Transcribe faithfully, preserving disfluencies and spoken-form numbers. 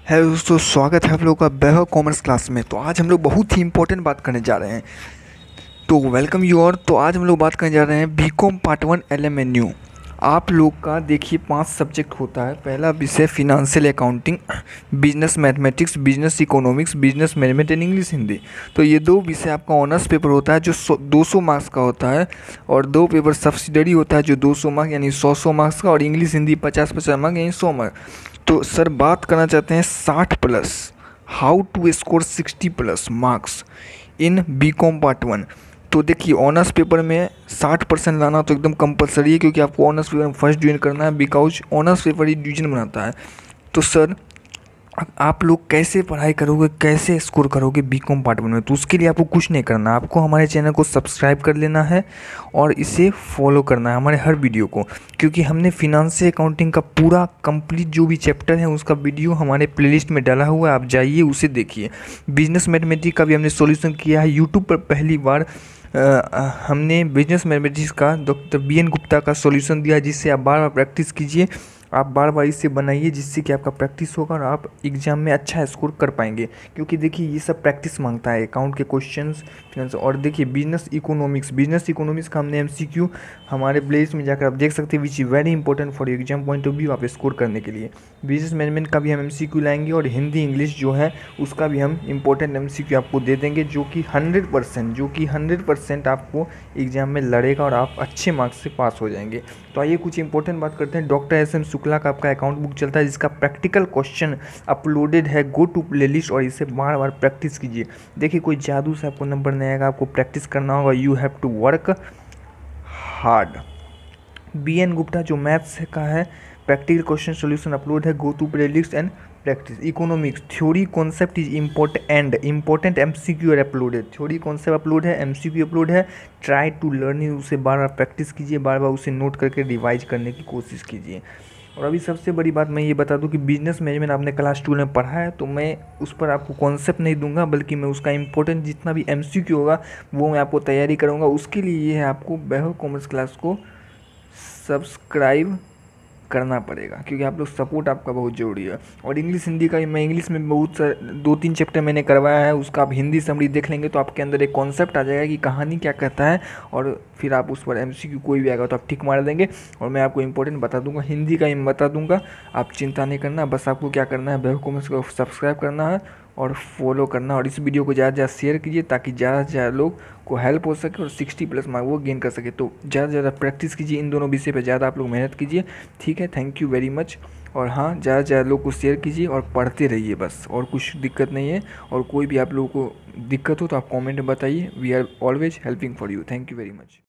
है दोस्तों, स्वागत है आप लोगों का वैभव कॉमर्स क्लास में। तो आज हम लोग बहुत ही इंपॉर्टेंट बात करने जा रहे हैं। तो वेलकम यू और तो आज हम लोग बात करने जा रहे हैं BCom part one L M N U. आप लोग का देखिए पांच सब्जेक्ट होता है। पहला विषय financial accounting, business mathematics, business economics, business management and English Hindi. तो ये दो विषय आपका ऑनर्स पेपर होता है जो दो सौ मार्क्स का होता है, और दो पेपर सब्सिडरी होता है जो दो सौ मार्क्स यानी सौ सौ मार्क्स का, और इंग्लिश हिंदी पचास पचास मार्क्स यानी सौ मार्क्स। तो सर बात करना चाहते हैं साठ plus, how to score sixty plus marks in B com part one. तो देखिए ऑनर्स पेपर में साठ परसेंट लाना तो एकदम कंपलसरी है, क्योंकि आपको ऑनर्स पेपर में फर्स्ट डिवीजन करना है, बिकॉज ऑनर्स पेपर ही डिवीजन बनाता है। तो सर आप लोग कैसे पढ़ाई करोगे, कैसे स्कोर करोगे बीकॉम पार्ट वन में? तो उसके लिए आपको कुछ नहीं करना, आपको हमारे चैनल को सब्सक्राइब कर लेना है और इसे फॉलो करना है हमारे हर वीडियो को, क्योंकि हमने फिनेंशियल अकाउंटिंग का पूरा कंप्लीट जो भी चैप्टर है उसका वीडियो हमारे प्लेलिस्ट में डाला हुआ है, आप जाइए उसे देखिए। बिजनेस मैथमेटिक्स का भी हमने सॉल्यूशन किया है यूट्यूब पर। पहली बार आ, हमने बिजनेस मैथमेटिक्स का डॉक्टर बी एन गुप्ता का सॉल्यूशन दिया, जिससे आप बार बार प्रैक्टिस कीजिए, आप बार बार इसे बनाइए, जिससे कि आपका प्रैक्टिस होगा और आप एग्ज़ाम में अच्छा स्कोर कर पाएंगे। क्योंकि देखिए ये सब प्रैक्टिस मांगता है, अकाउंट के क्वेश्चंस, फिनेंस। और देखिए बिजनेस इकोनॉमिक्स, बिजनेस इकोनॉमिक्स का हमने एमसीक्यू हमारे प्लेलिस्ट में जाकर आप देख सकते हैं, which is very important for exam point of view, आप स्कोर करने के लिए। बिजनेस मैनेजमेंट का भी हम एमसीक्यू लाएंगे, और हिंदी इंग्लिश जो है उसका भी हम इंपॉर्टेंट एमसीक्यू आपको दे देंगे, जो कि हंड्रेड परसेंट जो कि हंड्रेड परसेंट आपको एग्जाम में लड़ेगा और आप अच्छे मार्क्स से पास हो जाएंगे। तो आइए कुछ इंपॉर्टेंट बात करते हैं। डॉक्टर एस एम शुक्ला का आपका अकाउंट बुक चलता है, जिसका प्रैक्टिकल क्वेश्चन अपलोडेड है, गो टू प्लेलिस्ट और इसे बार बार प्रैक्टिस कीजिए। देखिए कोई जादू से आपको नंबर नहीं आएगा, आपको प्रैक्टिस करना होगा, you have to work hard. B N Gupta जो मैथ्स का है, प्रैक्टिकल क्वेश्चन सॉल्यूशन अपलोड है, go to playlist and practice. Economics theory concept is important and important MCQ uploaded, theory concept upload है, एमसीक्यू अपलोड है, try to learn it, उसे बार बार practice कीजिए, बार बार उसे नोट करके रिवाइज करने की कोशिश कीजिए। और अभी सबसे बड़ी बात मैं ये बता दूं कि बिजनेस मैनेजमेंट आपने क्लास टू में पढ़ा है, तो मैं उस पर आपको कॉन्सेप्ट नहीं दूंगा, बल्कि मैं उसका इंपॉर्टेंट जितना भी एमसीक्यू होगा वो मैं आपको तैयारी करूंगा। उसके लिए ये है आपको वैभव कॉमर्स क्लास को सब्सक्राइब करना पड़ेगा, क्योंकि आप लोग सपोर्ट आपका बहुत ज़रूरी है। और इंग्लिश हिंदी का मैं इंग्लिश में बहुत सारे दो तीन चैप्टर मैंने करवाया है, उसका आप हिंदी समरी देख लेंगे तो आपके अंदर एक कॉन्सेप्ट आ जाएगा कि कहानी क्या कहता है, और फिर आप उस पर एमसीक्यू कोई भी आएगा तो आप टिक मार देंगे, और मैं आपको इंपॉर्टेंट बता दूंगा, हिंदी का ही बता दूंगा। आप चिंता नहीं करना, बस आपको क्या करना है, वैभव कॉमर्स को सब्सक्राइब करना है और फॉलो करना, और इस वीडियो को ज़्यादा से ज़्यादा शेयर कीजिए, ताकि ज़्यादा से ज़्यादा लोग को हेल्प हो सके और सिक्सटी प्लस मार्क वो गेन कर सके। तो ज़्यादा से ज़्यादा प्रैक्टिस कीजिए, इन दोनों विषय पे ज़्यादा आप लोग मेहनत कीजिए, ठीक है। Thank you very much. और हाँ, ज़्यादा से ज़्यादा लोग को शेयर कीजिए और पढ़ते रहिए बस, और कुछ दिक्कत नहीं है। और कोई भी आप लोगों को दिक्कत हो तो आप कॉमेंट में बताइए, we are always helping for you. Thank you very much.